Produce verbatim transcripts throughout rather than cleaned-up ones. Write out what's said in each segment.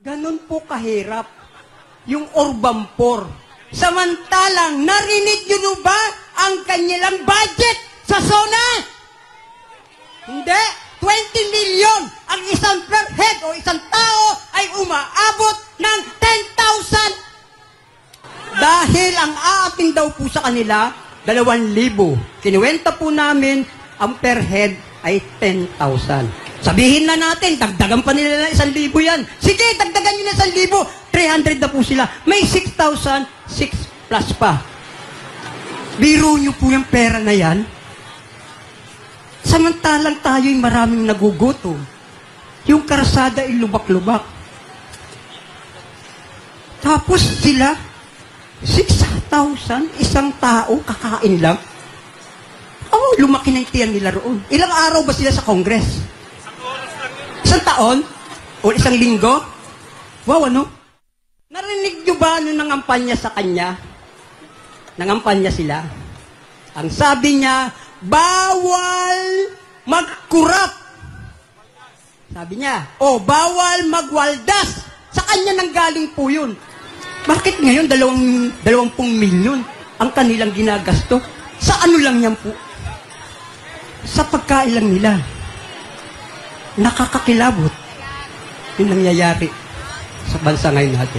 Ganon po kahirap yung Orbampor. Samantalang, narinig nyo ba ang kanilang budget sa SONA? Hindi. twenty million ang isang per head o isang tao ay umaabot ng ten thousand. Dahil ang aating daw po sa kanila, dalawang libo. Kinuwenta po namin, ang per head ay ten thousand. Sabihin na natin, dagdagan pa nila ng isang libo yan. Sige, dagdagan nyo na isang libo. three hundred na po sila. May six thousand, six plus pa. Biro nyo po yung pera na yan. Samantalang tayo'y maraming nagugutom. Yung karsada ay lubak-lubak. Tapos sila, six thousand, isang tao, kakain lang. Oh, lumaki na yung tiyan nila roon. Ilang araw ba sila sa Congress? Isang taon? O isang linggo? Wow, ano? Narinig nyo ba nung nangampanya sa kanya? Nangampanya sila. Ang sabi niya, bawal magkurap. Sabi niya, oh, bawal magwaldas. Sa kanya nanggaling po yun. Bakit ngayon dalawang, dalawampung milyon ang kanilang ginagasto? Sa ano lang yan po? Sa pagkain lang nila. Nakakakilabot yung nangyayari sa bansa ngayon natin.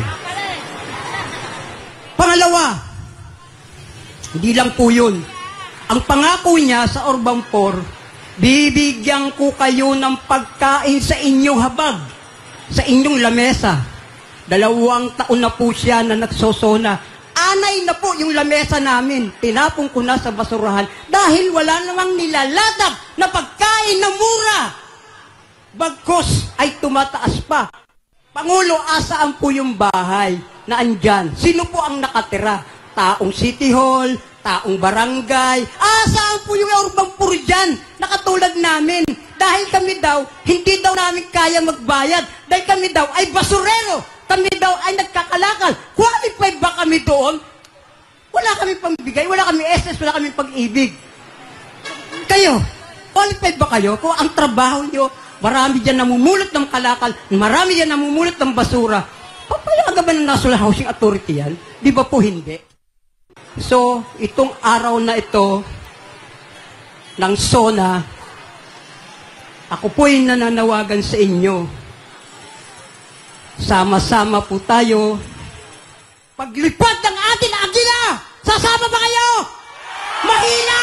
Pangalawa, hindi lang po yun. Ang pangako niya sa Orbampor, bibigyan ko kayo ng pagkain sa inyong habag, sa inyong lamesa. Dalawang taon na po siya na nagsosona. Anay na po yung lamesa namin. Tinapong ko na sa basurahan dahil wala namang nilalatag na pagkain na mura. Bagkos ay tumataas pa. Pangulo, asaan po yung bahay na andyan? Sino po ang nakatira? Taong City Hall, taong barangay. Asaan po yung Orbampor dyan? Nakatulad namin. Dahil kami daw, hindi daw namin kaya magbayad. Dahil kami daw ay basurero. Kami daw ay nagkakalakal. Qualified ba kami doon? Wala kami pambigay, wala kami S S, wala kami pag-ibig. Kayo, qualified ba kayo? Kung ang trabaho nyo, marami dyan namumulot ng kalakal, marami dyan namumulot ng basura, papayagan ba ng National Housing Authority yan? Di ba po hindi? So, itong araw na ito ng SONA, ako po'y nananawagan sa inyo. Sama-sama po tayo. Paglipad ng ating agila, sasama ba kayo? Mahina!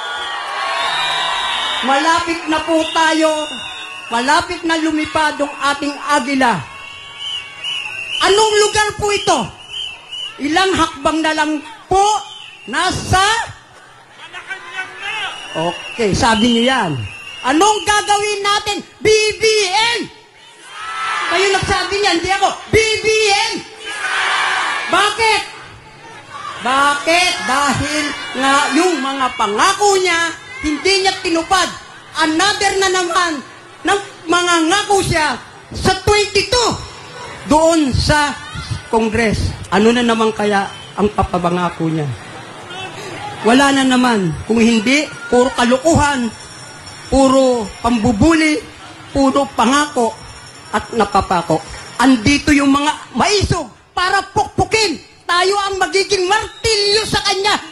Malapit na po tayo. Malapit na lumipad ang ating agila. Anong lugar po ito? Ilang hakbang na lang po nasa Malacanang na. Okay, sabi niyo yan. Anong gagawin natin? B B M! Kayo nagsabi niyan, hindi ako. B B M! Bakit? Bakit? Dahil nga yung mga pangako niya, hindi niya tinupad. Another na naman ng mga ngako siya sa twenty-two doon sa Congress. Ano na naman kaya ang papabangako niya? Wala na naman. Kung hindi, puro kalukuhan, puro pambubuli, puro pangako at napapako. Andito yung mga maisog para pukpukin. Tayo ang magiging martilyo sa kanya